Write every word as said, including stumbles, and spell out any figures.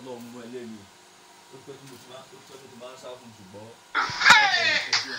ọlọ́run mú ẹ lẹ́nu ó pẹ́ tí mo ti máa ó pẹ́ tí mo ti máa ń sá fún ṣùgbọ́n